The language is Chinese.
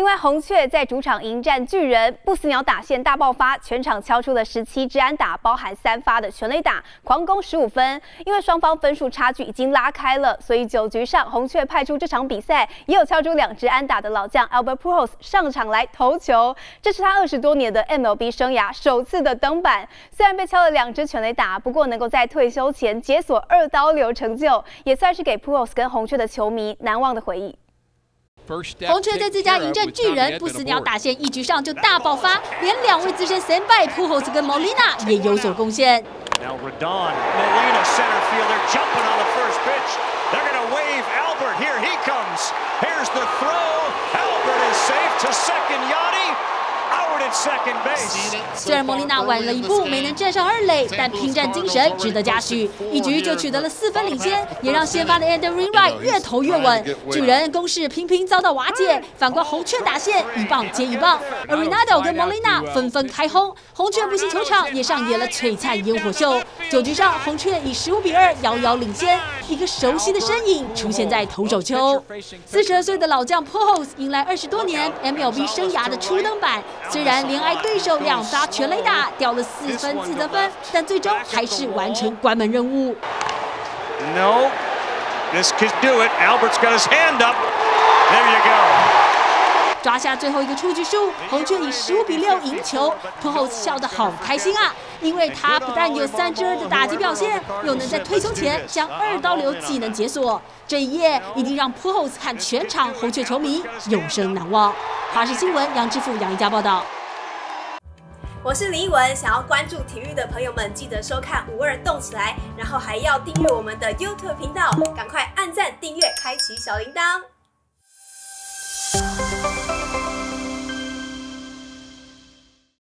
外，红雀在主场迎战巨人，不死鸟打线大爆发，全场敲出了17支安打，包含3发的全垒打，狂攻15分。因为双方分数差距已经拉开了，所以9局上红雀派出这场比赛也有敲出2支安打的老将 Albert Pujols 上场来投球，这是他20多年的 MLB 生涯首次的登板。虽然被敲了2支全垒打，不过能够在退休前解锁2刀流成就，也算是给 Pujols 跟红雀的球迷难忘的回忆。 红雀在自家迎战巨人，不死鸟打线1局上就大爆发，连2位资深先辈 Pujols 跟 Molina 也有所贡献。 Now Rodon, Molina center field, they're jumping on the first pitch. They're going to wave Albert. Here he comes. Here's the throw. Albert is safe to second. Yanni out at second base. 虽然莫莉娜晚了一步没能站上2垒，但拼战精神值得嘉许，1局就取得了4分领先，也让先发的 Andy Wainwright 越投越稳。巨人攻势频频遭到瓦解，反观红雀打线一棒接一棒，而 Ronaldo 跟 Molina 纷纷开轰，红雀不息球场也上演了璀璨烟火秀。9局上，红雀以15比2遥遥领先，一个熟悉的身影出现在投手丘。42岁的老将 Pujols 迎来20多年 MLB 生涯的初登板。 虽然连挨对手2发全垒打，掉了4分自责分，但最终还是完成关门任务。 No, this could do it. Albert's got his hand up. There you go. 抓下最后一个出局数，红雀以15比6赢球。Pujols 笑得好开心啊，因为他不但有3支2的打击表现，又能在退休前将2刀流技能解锁。这一夜一定让 Pujols 和全场红雀球迷永生难忘。华视新闻杨之富、杨一佳报道。 我是李一文，想要关注体育的朋友们，记得收看52动起来，然后还要订阅我们的 YouTube 频道，赶快按赞、订阅、开启小铃铛。